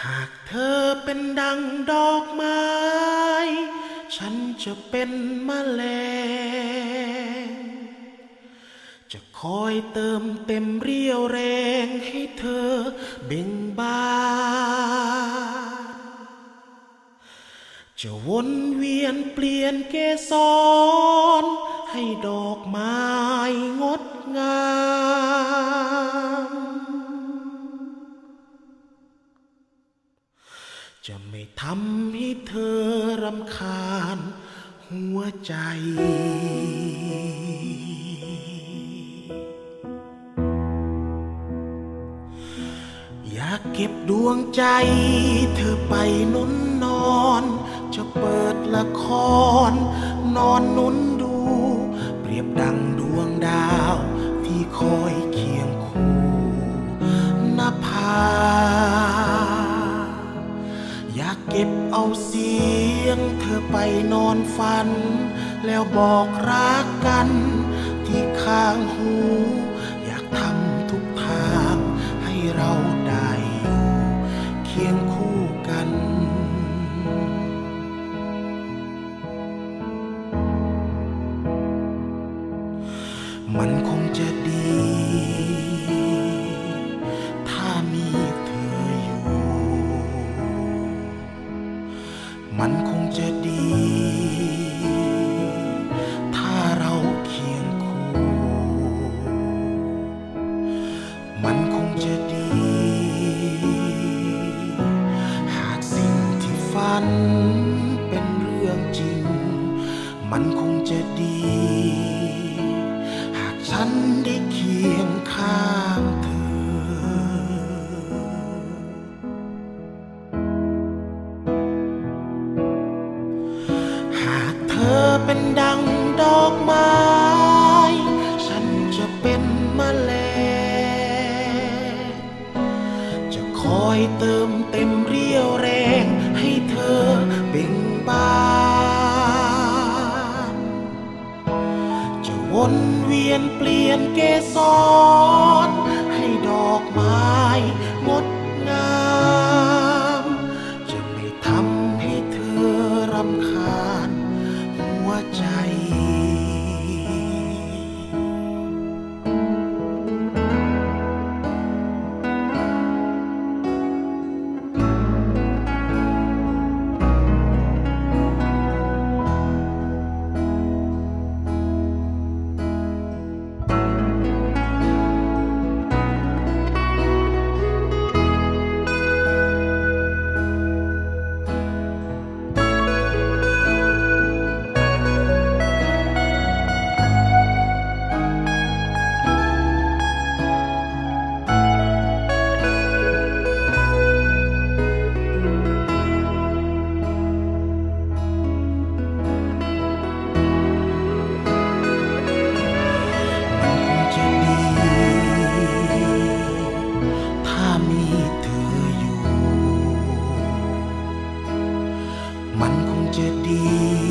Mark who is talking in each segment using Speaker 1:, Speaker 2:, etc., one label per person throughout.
Speaker 1: ากเธอเป็นดังดอกไม้ฉันจะเป็นแมลงจะคอยเติมเต็มเรี่ยวแรงให้เธอเบ่งบานจะวนเวียนเปลี่ยนเกสรให้ดอกไม้งดงามจะไม่ทำให้เธอรำคาญหัวใจอยากเก็บดวงใจเธอไปนุ่นนอนจะเปิดละครนอนนุ่นดูเปรียบดังดวงดาวที่คอยเคียงคู่นภาอยากเก็บเอาเสียงเธอไปนอนฝันแล้วบอกรักกันที่ข้างหูอยากทำทุกทางให้เราได้อยู่เคียงคู่กันมันคงจะดีถ้ามีเธออยู่มันคงจะดีถ้าเราเคียงคู่มันคงจะดีหากสิ่งที่ฝันเป็นเรื่องจริงมันคงจะดีหากฉันได้เคียงข้างเธอเป็นดังดอกไม้ฉันจะเป็นแมลงจะคอยเติมเต็มเรี่ยวแรงให้เธอเบ่งบานจะวนเวียนเปลี่ยนเกสรให้ดอกไม้งดงามจะไม่ทำให้เธอรำคาญหัวใจมันคงจะดี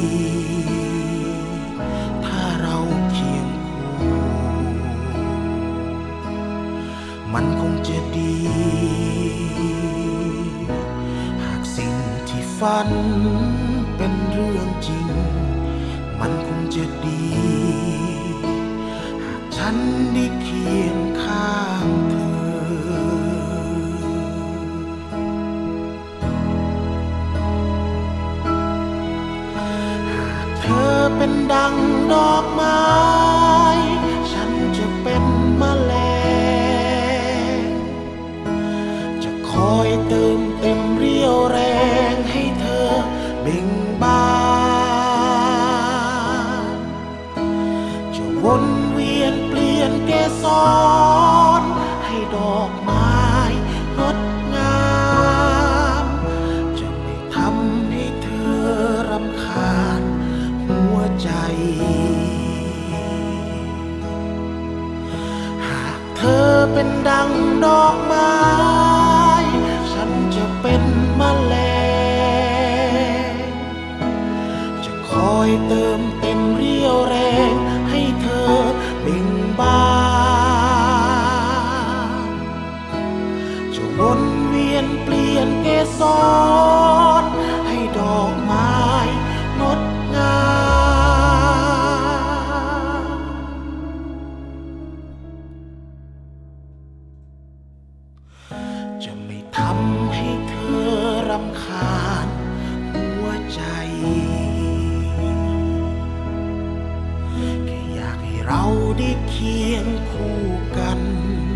Speaker 1: ถ้าเราเคียงคู่มันคงจะดีหากสิ่งที่ฝันเป็นเรื่องจริงมันคงจะดีหากฉันได้เคียงข้างเธอเป็นดังดอกไม้ฉันจะเป็นแมลงจะคอยเติมเต็มเรี่ยวแรงให้เธอเบ่งบานจะวนเวียนเปลี่ยนเกสรให้ดอกไม้งดงามจะไม่ทำให้เธอรำคาญหัวใจหากเธอเป็นดังดอกไม้ฉันจะเป็นแมลงจะคอยเติมเต็มเรี่ยวแรงให้เธอเบ่งบานจะวนเวียนลี่ยนเกสรให้ดอกไม้งดงามจะไม่ทำให้เธอรำคาญหัวใจแค่อยากให้เราได้เคียงคู่กัน